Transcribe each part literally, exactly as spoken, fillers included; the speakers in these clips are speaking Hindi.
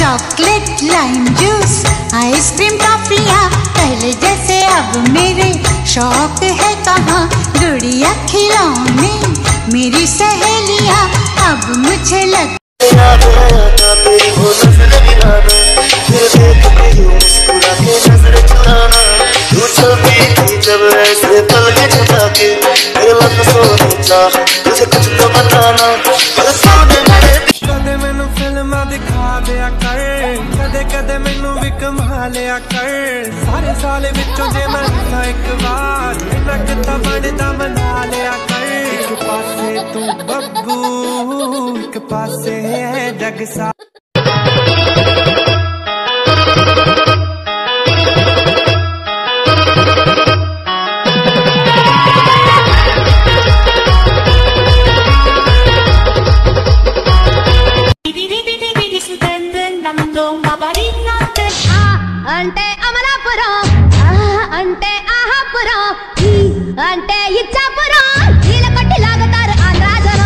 चॉकलेट लाइम जूस आइसक्रीम टॉफियाँ पहले जैसे अब मेरे शौक है कहाँ। गुड़िया खिलौने मेरी सहेलियाँ अब मुझे लग जब ऐसे पल के छुपा के मेरे लग सोचा तुझे कुछ तो बताना। कदे मैनू फिल्मां दिखा दिया कर, कदे कदे मैनू भी कमा लिया कर। सारे साल विचों जे मैं एक बार इन्ना किता बनदा मना लिया कर। एक पासे तू बब्बू एक पासे है जग सा। అంటే అమలాపురం అంటే ఆహాపురం అంటే ఇచ్చాపురం నీళ్ళ కొట్టి లాగుతారు ఆంధ్రాజనం।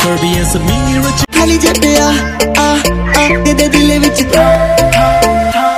खाली जटिया आ आ तेरे दिल विच